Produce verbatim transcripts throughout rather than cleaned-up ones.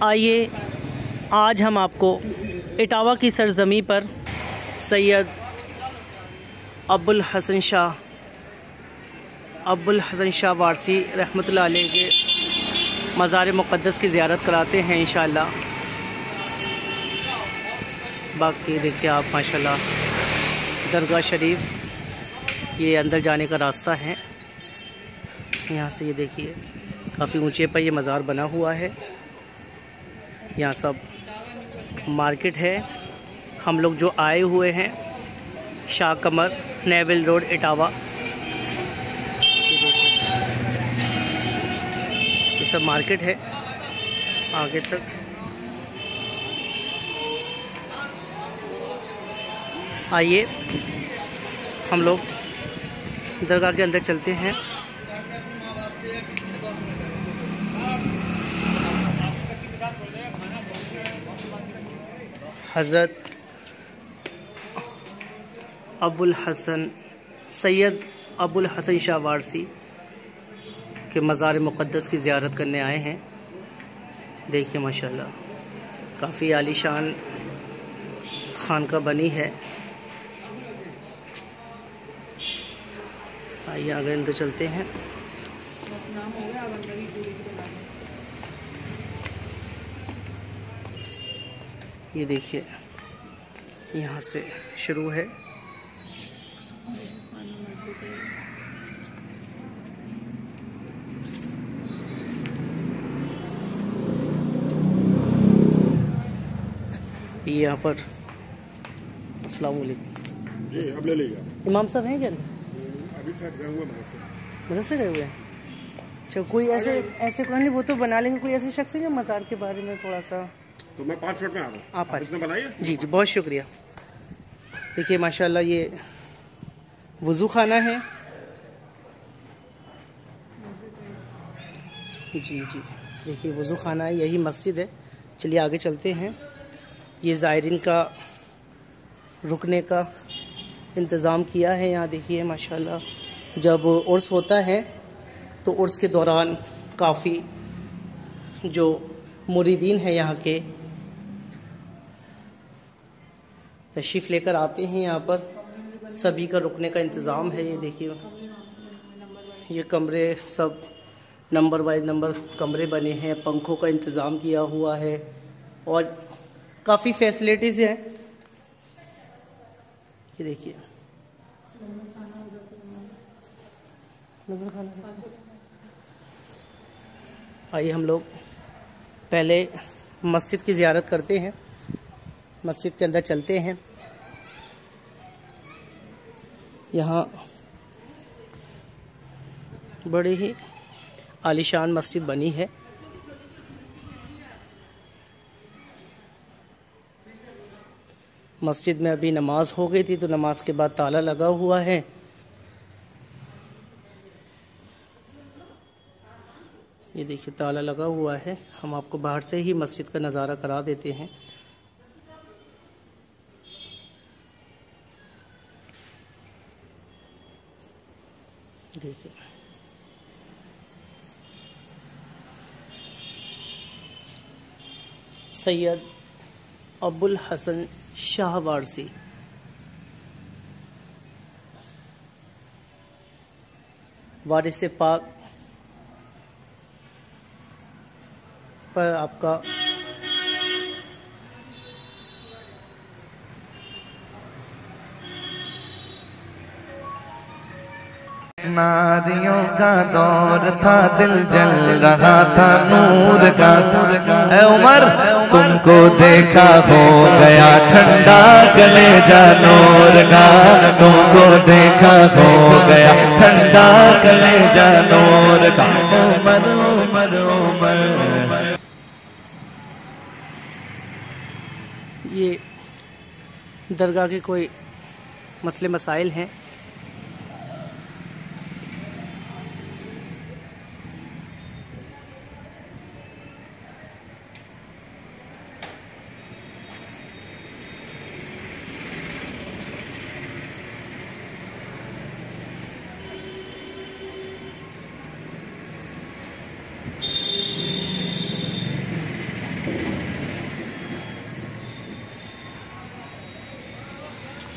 आइए आज हम आपको इटावा की सरजमी पर सैयद अबुल हसन शाह अबुल हसन शाह वारसी रहमतुल्लाह अलैह के मज़ार मुक़द्दस की ज़ियारत कराते हैं इंशाअल्लाह। बाकी देखिए आप माशाल्लाह दरगाह शरीफ, ये अंदर जाने का रास्ता है। यहाँ से ये देखिए काफ़ी ऊंचे पर ये मज़ार बना हुआ है। यहाँ सब मार्केट है। हम लोग जो आए हुए हैं शाह कमर नेवल रोड इटावा, ये सब मार्केट है आगे तक। आइए हम लोग दरगाह के अंदर चलते हैं। हज़रत अबुल हसन सैयद अबुल हसन शाह वारसी के मज़ार मुक़द्दस की ज़ियारत करने आए हैं। देखिए माशाल्लाह काफ़ी आलीशान खानका बनी है। आइए आगे अंदर चलते हैं। ये देखिए यहाँ से शुरू है। ये यहाँ पर अस्सलाम वालेकुम जी, अब ले लीजिए। इमाम साहब हैं क्या? अभी शायद गए हुए मदरसे मदरसे गए हुए हैं। अच्छा, कोई ऐसे ऐसे कोई नहीं, वो तो बना लेंगे। कोई ऐसे शख्स है जो मज़ार के बारे में थोड़ा सा? तो मैं पाँच मिनट में आ रहा हूँ, आप आप इसमें बनाइए। जी जी बहुत शुक्रिया। देखिए माशाल्लाह ये वज़ू खाना है। जी जी देखिए वज़ू खाना है, यही मस्जिद है। चलिए आगे चलते हैं। ये ज़ायरीन का रुकने का इंतज़ाम किया है यहाँ। देखिए माशाल्लाह जब उर्स होता है तो उर्स के दौरान काफ़ी जो मुरीदीन हैं यहाँ के तशरीफ़ लेकर आते हैं। यहाँ पर सभी का रुकने का इंतज़ाम है। ये देखिए ये कमरे सब नंबर वाइज नंबर कमरे बने हैं, पंखों का इंतज़ाम किया हुआ है और काफ़ी फैसिलिटीज़ हैं। ये देखिए आइए हम लोग पहले मस्जिद की ज़ियारत करते हैं। मस्जिद के अंदर चलते हैं। यहाँ बड़ी ही आलीशान मस्जिद बनी है। मस्जिद में अभी नमाज हो गई थी तो नमाज के बाद ताला लगा हुआ है। ये देखिए ताला लगा हुआ है। हम आपको बाहर से ही मस्जिद का नज़ारा करा देते हैं। देखिए सैयद अबुल हसन शाह वारसी वारिस पाक पर आपका नारियों का दौर था, दिल जल रहा था नूर का। ऐ उमर तुमको देखा हो गया ठंडा कलेजा नूर का। तुमको देखा हो गया ठंडा कलेजा नूर का। उमर उमर उमर। ये दरगाह के कोई मसले मसाइल हैं।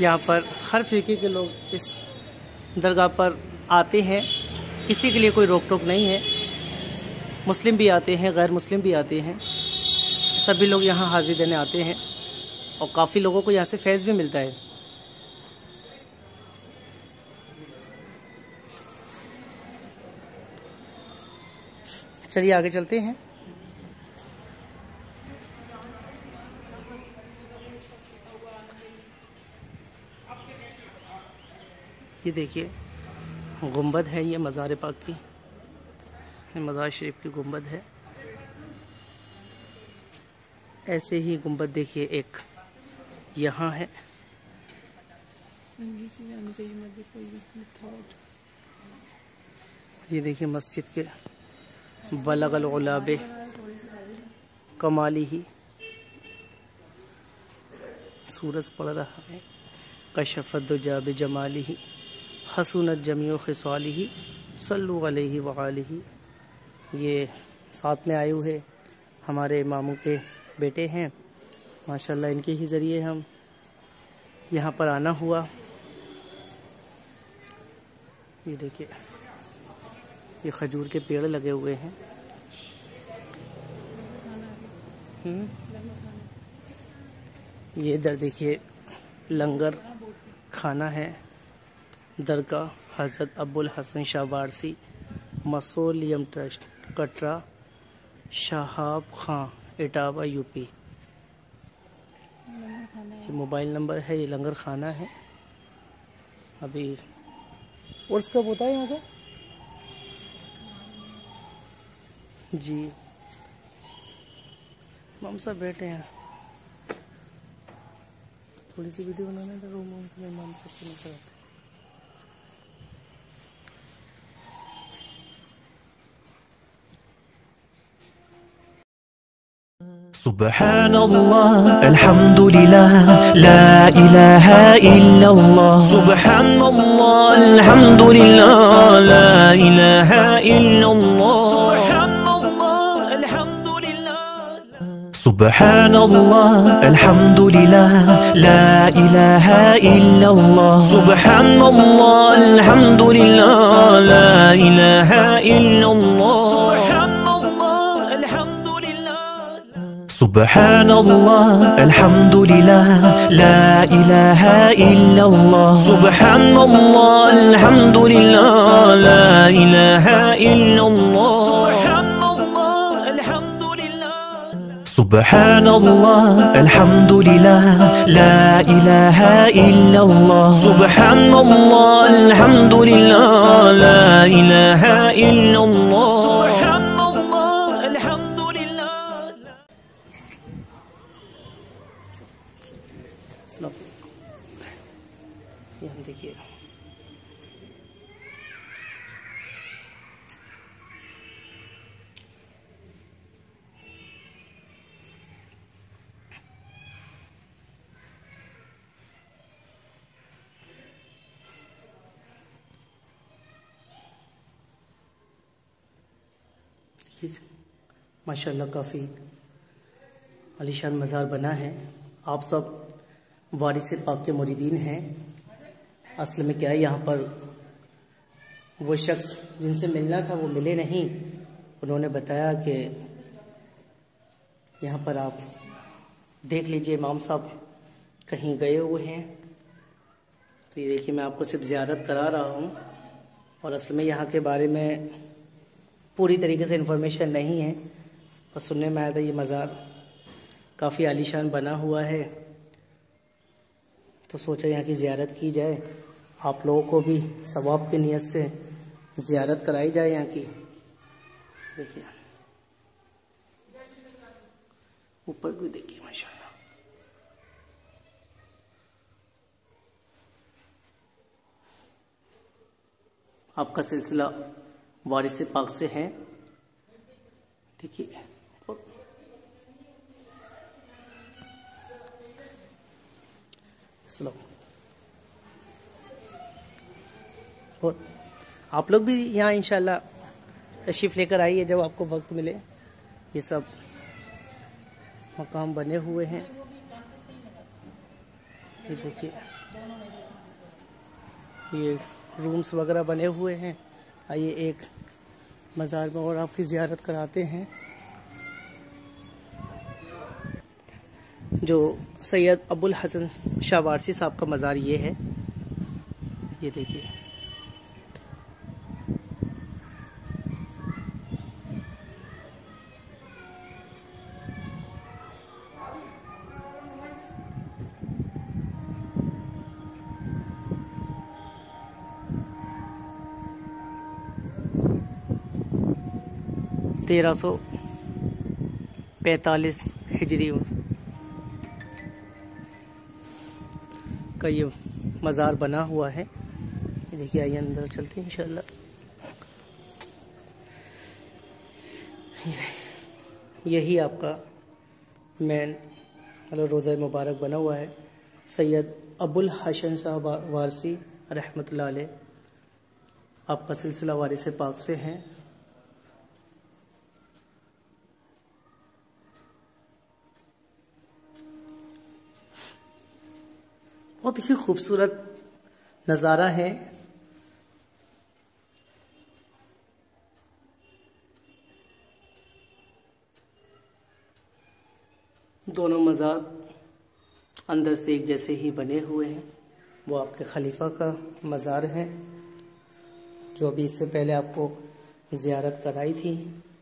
यहाँ पर हर फ़िरके के लोग इस दरगाह पर आते हैं, किसी के लिए कोई रोक टोक नहीं है। मुस्लिम भी आते हैं, गैर मुस्लिम भी आते हैं, सभी लोग यहाँ हाज़िरी देने आते हैं और काफ़ी लोगों को यहाँ से फैज़ भी मिलता है। चलिए आगे चलते हैं। ये देखिए गुंबद है, ये मज़ार पाक की, ये मज़ार शरीफ की गुंबद है। ऐसे ही गुंबद देखिए एक यहाँ है। ये देखिए मस्जिद के बलगल गुलाबे कमाली ही, सूरज पड़ रहा है। कशफत दुजाब जमाली ही, हसूनत जमीओ खिसाली ही, सल्लु अलैहि व आलिही। ये साथ में आए हुए हमारे मामू के बेटे हैं, माशाल्लाह इनके ही ज़रिए हम यहाँ पर आना हुआ। ये देखिए ये खजूर के पेड़ लगे हुए हैं। ये इधर देखिए लंगर खाना है। दरगाह हज़रत Abbul Hasan Shah Warsi mausoleum trust, Katra, Shahab Khan, Etawah, UP. ये मोबाइल नंबर है, ये लंगर खाना है। अभी उर्स कब होता है यहाँ का? जी हम सब बैठे हैं, थोड़ी सी वीडियो बनाने का रूम में हम सबसे निकल आते हैं। Subhanallah, alhamdulillah, la ilaha illallah. Subhanallah, alhamdulillah, la ilaha illallah. Subhanallah, alhamdulillah. Subhanallah, alhamdulillah, la ilaha illallah. Subhanallah, alhamdulillah, la ilaha illallah. Subhanallah, alhamdulillah, la ilaha illallah. Subhanallah, alhamdulillah, la ilaha illallah. Subhanallah, alhamdulillah. Subhanallah, alhamdulillah, la ilaha illallah. Subhanallah, alhamdulillah, la ilaha illallah. ये हम देखिए माशाल्लाह काफ़ी आलीशान मज़ार बना है। आप सब वारिस पाक के मुरीदीन हैं। असल में क्या है, यहाँ पर वो शख्स जिनसे मिलना था वो मिले नहीं। उन्होंने बताया कि यहाँ पर आप देख लीजिए, इमाम साहब कहीं गए हुए हैं। तो ये देखिए मैं आपको सिर्फ ज़ियारत करा रहा हूँ और असल में यहाँ के बारे में पूरी तरीके से इन्फॉर्मेशन नहीं है, बस सुनने में आया था ये मज़ार काफ़ी आलीशान बना हुआ है। तो सोचा यहाँ की ज़ियारत की जाए, आप लोगों को भी सवाब की नीयत से ज़ियारत कराई जाए यहाँ की। देखिए ऊपर भी देखिए माशाल्लाह। आपका सिलसिला वारिस पाक से है। देखिए और आप लोग भी यहाँ इंशाल्लाह तशरीफ़ लेकर आइए जब आपको वक्त मिले। ये सब मकाम बने हुए हैं, ये देखिए। ये रूम्स वगैरह बने हुए हैं। आइए एक मज़ार में और आपकी ज़ियारत कराते हैं, जो सैयद अबुल हसन शाह वारसी साहब का मज़ार ये है। ये देखिए, तेरह सौ पैंतालीस हिजरी का ये मज़ार बना हुआ है। ये देखिए, आइए अंदर चलते हैं इंशाल्लाह। यही आपका मेन मतलब रोज़ा मुबारक बना हुआ है। सैयद अबुल हसन साहब वारसी रहमतुल्लाह अलैह आपका सिलसिला वारिस पाक से हैं। बहुत ही खूबसूरत नज़ारा है। दोनों मज़ार अंदर से एक जैसे ही बने हुए हैं। वो आपके खलीफा का मज़ार है, जो अभी इससे पहले आपको ज़ियारत कराई थी।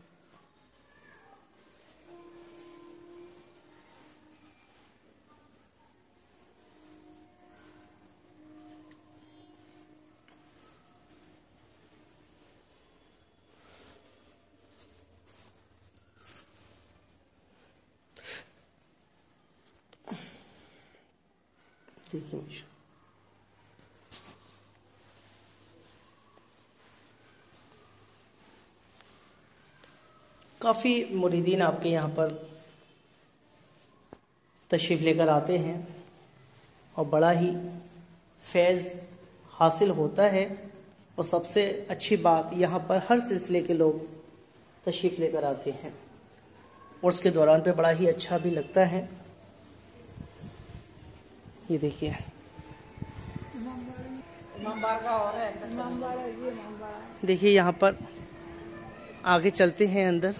देखिए, काफ़ी मुरीदीन आपके यहाँ पर तशरीफ़ लेकर आते हैं और बड़ा ही फैज़ हासिल होता है। और सबसे अच्छी बात, यहाँ पर हर सिलसिले के लोग तशरीफ़ लेकर आते हैं और उसके दौरान पे बड़ा ही अच्छा भी लगता है। ये देखिए, देखिए यहाँ पर आगे चलते हैं अंदर।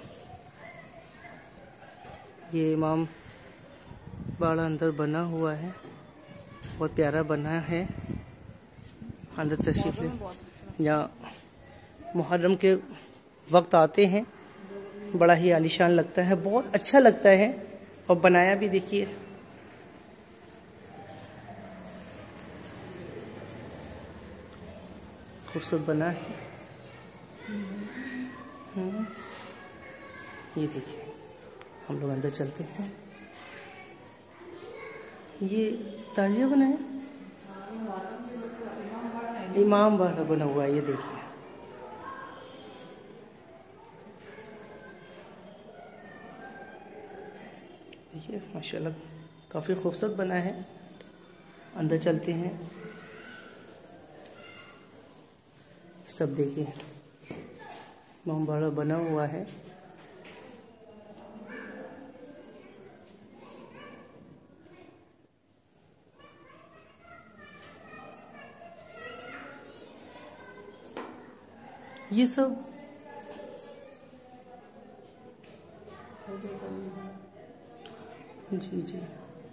ये इमाम बाड़ा अंदर बना हुआ है, बहुत प्यारा बना है। अंदर तशरीफ ले, यहाँ मुहर्रम के वक्त आते हैं, बड़ा ही आलीशान लगता है, बहुत अच्छा लगता है। और बनाया भी देखिए, खूबसूरत बना है। ये देखिए, हम लोग अंदर चलते हैं। ये ताजिया बना है, इमाम बाड़ा बना हुआ है। ये देखिए, देखिए माशाल्लाह काफ़ी खूबसूरत बना है। अंदर चलते हैं, सब देखिए इमाम बाड़ा बना हुआ है। ये सब जी जी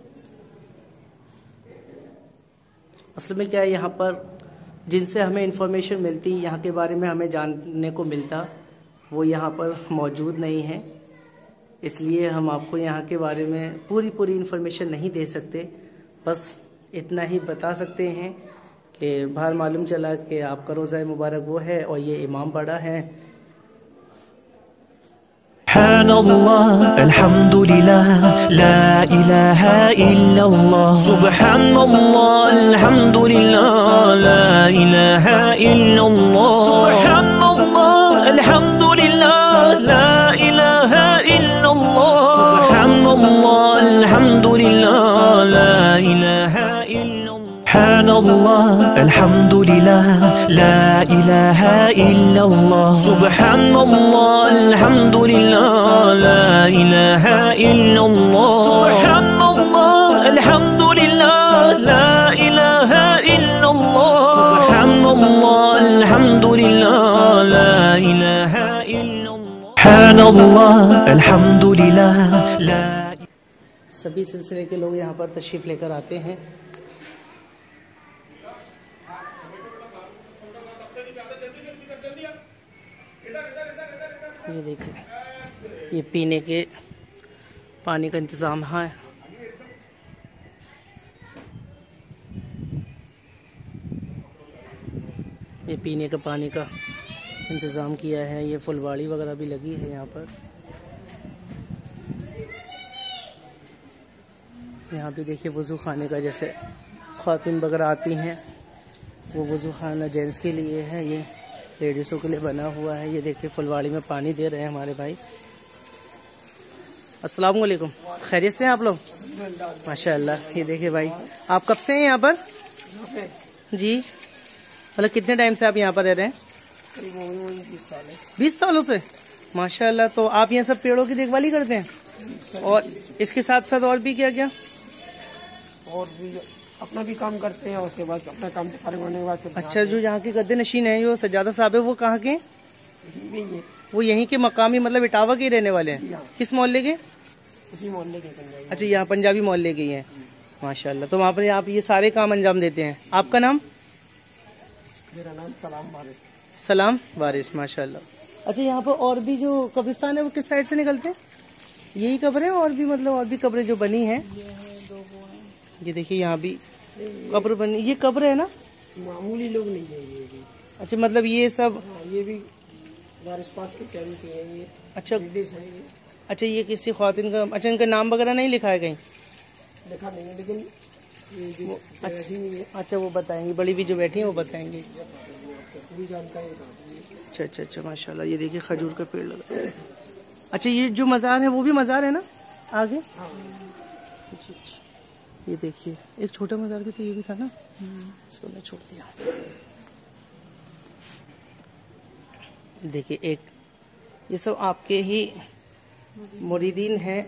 असल में क्या है, यहाँ पर जिनसे हमें इंफॉर्मेशन मिलती, यहाँ के बारे में हमें जानने को मिलता, वो यहाँ पर मौजूद नहीं है। इसलिए हम आपको यहाँ के बारे में पूरी पूरी इंफॉर्मेशन नहीं दे सकते। बस इतना ही बता सकते हैं कि बाहर मालूम चला कि आपका रोज़ा मुबारक वो है और ये इमाम बाड़ा है। Subhanallah, alhamdulillah, la ilaha illallah. Subhanallah, alhamdulillah, la ilaha illallah. Subhanallah, alhamdulillah, la ilaha illallah. Subhanallah, alhamdulillah, la ilaha illallah. Subhanallah, alhamdulillah, la ilaha illallah. Subhanallah, alhamdulillah, la ilaha illallah. Subhanallah, alhamdulillah, la ilaha सुबहानल्लाह अल्हम्दुलिल्लाह ला। सभी सिलसिले के लोग यहाँ पर तशरीफ़ लेकर आते हैं। ये देखिए, ये पीने के पानी का इंतज़ाम है। ये पीने का पानी का इंतज़ाम किया है। ये फुलवाड़ी वगैरह भी लगी है यहाँ पर। यहाँ भी देखिए वज़ू खाने का, जैसे ख़वातीन वगैरह आती हैं वो वज़ू खाना जेंट्स के लिए है, ये लेडीज़ों के लिए बना हुआ है। ये देखिए फुलवाड़ी में पानी दे रहे हैं हमारे भाई। अस्सलाम वालेकुम, खैरियत से हैं आप लोग? माशाअल्लाह। ये देखिए भाई, आप कब से हैं यहाँ पर? जी, मतलब कितने टाइम से आप यहाँ पर रह रहे हैं? बीस सालों से, माशाअल्लाह। तो आप यहाँ सब पेड़ों की देखभाल ही करते हैं और इसके साथ साथ और भी क्या क्या? और भी अपना भी काम करते हैं, उसके बाद अपना काम से फारिग होने के बाद। अच्छा, जो यहाँ के गद्दे नशीन है, जो सज्जादा साहब है, वो कहाँ के? वो यहीं के मकामी, मतलब इटावा के ही रहने वाले हैं? किस मोहल्ले के? इसी मोहल्ले के। अच्छा, यहाँ पंजाबी मोहल्ले के ही हैं, माशाल्लाह। तो वहाँ पर आप ये सारे काम अंजाम देते हैं। आपका नाम? मेरा नाम सलाम वारिस। सलाम वारिस, माशाल्लाह। अच्छा, यहाँ पर और भी जो कब्रिस्तान है वो किस साइड से निकलते हैं? यही कब्रें और भी, मतलब और भी कब्रें जो बनी हैं? ये देखिए यहाँ भी कब्र बनी। ये कब्र है ना? मामूली लोग नहीं है ये भी। अच्छा, मतलब ये सब? हाँ, ये भी वारिस पाक के टाइम के हैं ये। अच्छा है ये। अच्छा, ये किसी ख्वातीन का? अच्छा, इनका नाम वगैरह नहीं लिखा है कहीं? लिखा नहीं है, लेकिन ये जो अच्छा नहीं है, अच्छा, वो बताएंगी, बड़ी भी जो बैठी हैं वो बताएंगी। पूरी जानकारी बता देंगे। अच्छा अच्छा अच्छा, माशाल्लाह। ये देखिए खजूर का पेड़ लगा है। अच्छा, ये जो मज़ार है वो भी मज़ार है ना आगे? अच्छा अच्छा, ये देखिए एक छोटा मज़ार भी तो ये भी था ना, इसको मैं छोड़ दिया। देखिए एक, ये सब आपके ही मुरीदीन हैं।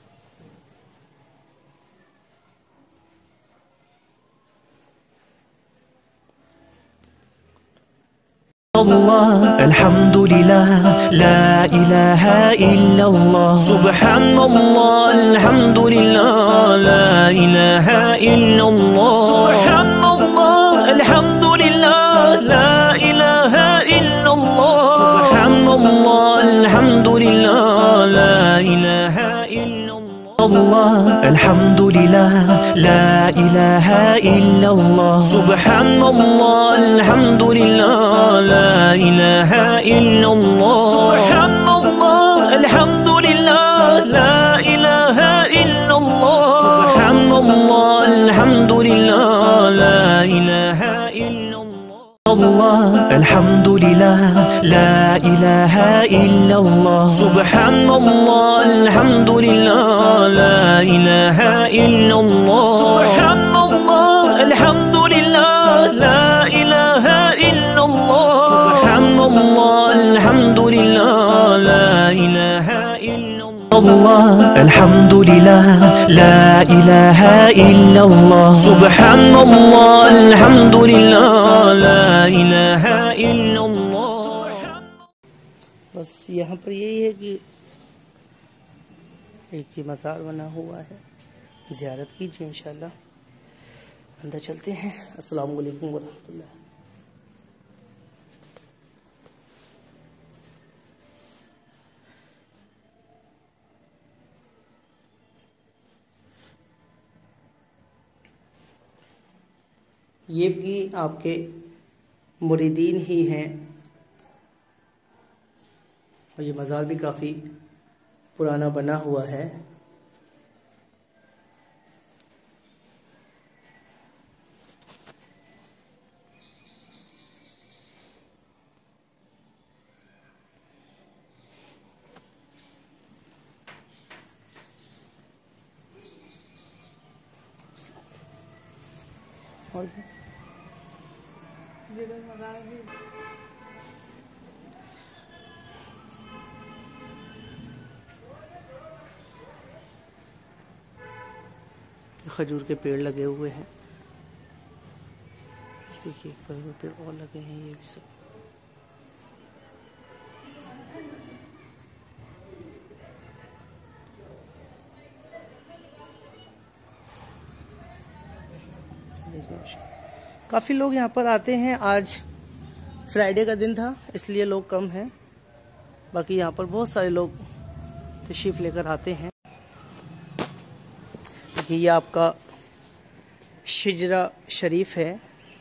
अल्हम्दुलिल्लाह ला इलाहा इल्लल्लाह सुबहानल्लाह अल्हम्दुलिल्लाह ला इलाहा इल्लल्लाह सुबहानल्लाह अल्हम्दुलिल्लाह ला इलाहा इल्लल्लाह सुबहानल्लाह अल्हम्दुलिल्लाह ला इलाहा इल्लल्लाह अल्हम्दुलिल्लाह ला इलाहा इल्लल्लाह सुबहानल्लाह अल्हम्दुलिल्लाह ला इलाहा इल्लल्लाह सुबहानल्लाह अल्हम्दुलिल्लाह ला इलाहा इल्लल्लाह सुबहानल्लाह अल्हम्दुलिल्लाह ला इलाहा इल्लल्लाह अल्हम्दुलिल्लाह ला इलाहा इल्लल्लाह सुबहानल्लाह अल्हम्दुलिल्लाह ला इलाहा इल्लल्लाह सुबहानल्लाह अल्हम्दुलिल्लाह ला इलाहा इल्लल्लाह सुबहानल्लाह अल्हम्दुलिल्लाह ला इलाहा इल्लल्लाह अल्हम्दुलिल्लाह ला इलाहा इल्लल्लाह सुबहानल्लाह अल्हम्दुलिल्लाह ला इलाहा इल्लल्लाह। बस यहाँ पर यही है कि एक ही मज़ार बना हुआ है, ज़ियारत कीजिए इंशाल्लाह। अंदर चलते हैं। अस्सलाम वालेकुम वरहमतुल्लाह। ये भी आपके मुरीदीन ही हैं और ये मज़ार भी काफ़ी पुराना बना हुआ है। और भी खजूर के पेड़ लगे हुए हैं। देखिए खजूर के पेड़ और लगे हैं, ये भी सब। देखिए काफ़ी लोग यहाँ पर आते हैं। आज फ्राइडे का दिन था इसलिए लोग कम हैं, बाकी यहाँ पर बहुत सारे लोग तशरीफ़ लेकर आते हैं। ये आपका शिजरा शरीफ है।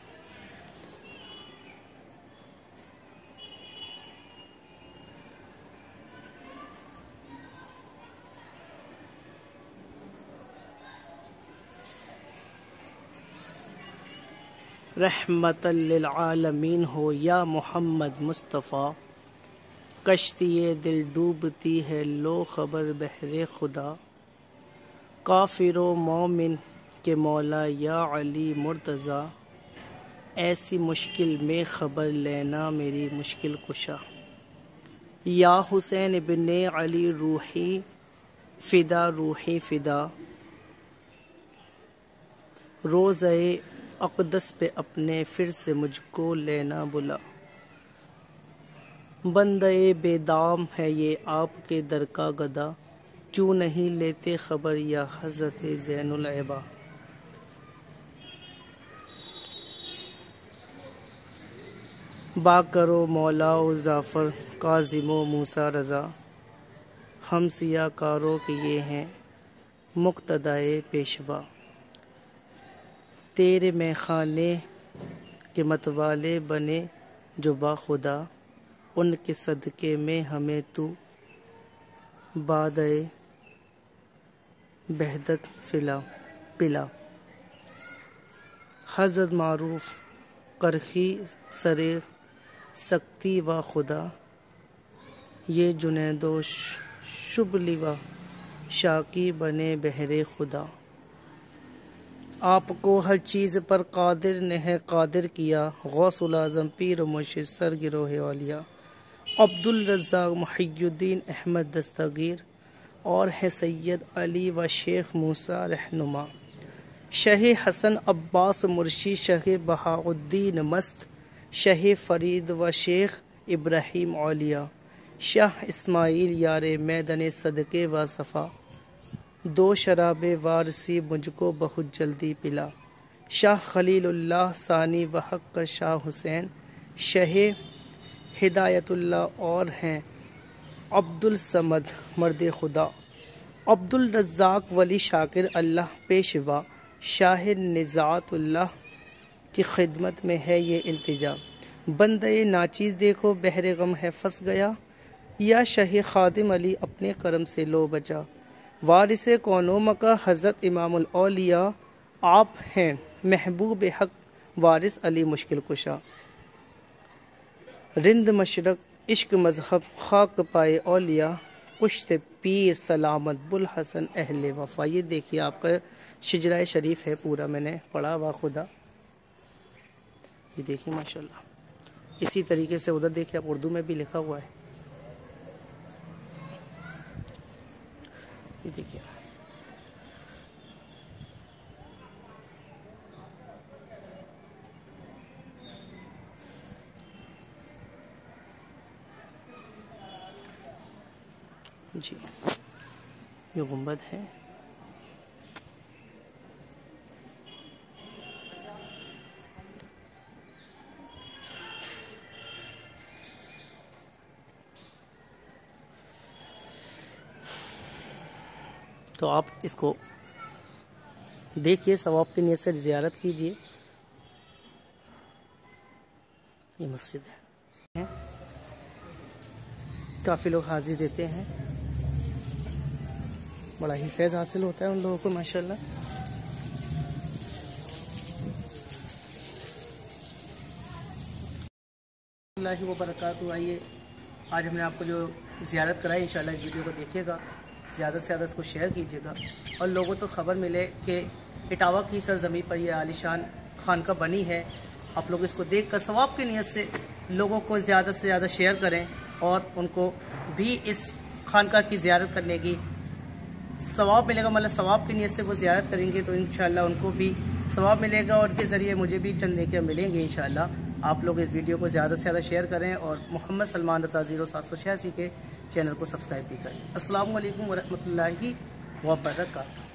रहमतल लिल आलमीन हो या मोहम्मद मुस्तफ़ा, कश्ती दिल डूबती है लो खबर बहरे खुदा, काफिरो मोमिन के मौला या अली मुर्तज़ा, ऐसी मुश्किल में ख़बर लेना मेरी मुश्किल कुशा, या हुसैन इब्ने अली रूही फ़िदा रूही फ़िदा, रोज़े अक़दस पे अपने फिर से मुझको लेना बुला, बंदे बेदाम है ये आपके दर का गदा, क्यों नहीं लेते ख़बर या हज़रत ज़ैनुल अबा। बा करो मौला ज़ाफ़र काज़िमो मूसा रज़ा, हम सियाकारों के ये हैं मुक़्तदाए पेशवा, तेरे में खाने के मतवाले बने जो बाखुदा, उनके सदक़े में हमें तू बादए बहदत फिला पिला। हज़रत मारूफ करखी सरे सख्ती व खुदा, ये जुनैदो शुबली व शाकी बने बहरे खुदा, आपको हर चीज़ पर कादिर ने है कादिर किया, गौसुल आज़म पीर मुर्शिद सर गिरोह औलिया, अब्दुल रज़्ज़ाक़ मुहियुद्दीन अहमद दस्तगीर और है सैयद अली व शेख मूसा रहनुमा, शह हसन अब्बास मुर्शी, शह बहाउद्दीन मस्त, शह फरीद व शेख इब्राहीम औलिया, शाह इस्माइल यारे मैदन सदक़े व सफ़ा, दो शराबे वारसी मुझको बहुत जल्दी पिला, शाह खलीलुल्लाह सानी व हक़ शाह हुसैन, शह हिदायतुल्लाह और हैं अब्दुल समद मर्द खुदा, अब्दुल रज़्ज़ाक़ वली शाकिर अल्लाह पेशवा, शाह निज़ातुल्लाह की खिदमत में है ये इल्तिजा, बंदे नाचीज़ देखो बहरे गम है फंस गया, या शह खादिम अली अपने करम से लो बचा, वारिस कौनो मका हज़रत इमामुल औलिया, आप हैं महबूब हक़ वारिस अली मुश्किल कुशा, रिंद मशरक इश्क मज़हब खाक पाए औलिया, पुश्त पीर सलामत बुल हसन अहले वफ़ा। ये देखिए आपका शिजरा शरीफ है पूरा, मैंने पढ़ा वा खुदा। ये देखिए माशाल्लाह। इसी तरीके से उधर देखिए आप उर्दू में भी लिखा हुआ है। ये देखिए जी, ये गुंबद है। तो आप इसको देखिए, सवाब की नियत से ज़ियारत कीजिए। ये मस्जिद है, काफ़ी लोग हाजिर देते हैं, बड़ा ही फैज़ हासिल होता है उन लोगों को माशाल्लाह। अल्लाह व बरकातहू। आइए, आज हमने आपको जो ज़ियारत कराई, इंशाल्लाह इस वीडियो को देखिएगा, ज़्यादा से ज़्यादा इसको शेयर कीजिएगा और लोगों तो ख़बर मिले कि इटावा की सरज़मीं पर यह आलीशान खानका बनी है। आप लोग इसको देख कर सवाब की नीयत से लोगों को ज़्यादा से ज़्यादा शेयर करें और उनको भी इस खानका की ज़ियारत करने की सवाब मिलेगा। मतलब सवाब की नीयत से वो ज़ियारत करेंगे तो इंशाअल्लाह उनको भी सवाब मिलेगा और उनके ज़रिए मुझे भी चंद नेकियां मिलेंगे इंशाअल्लाह। आप लोग इस वीडियो को ज़्यादा से ज़्यादा शेयर करें और मोहम्मद सलमान रज़ा ज़ीरो सात सौ छियासी के चैनल को सब्सक्राइब भी करें। अस्सलामु अलैकुम व रहमतुल्लाहि व बरकातहू।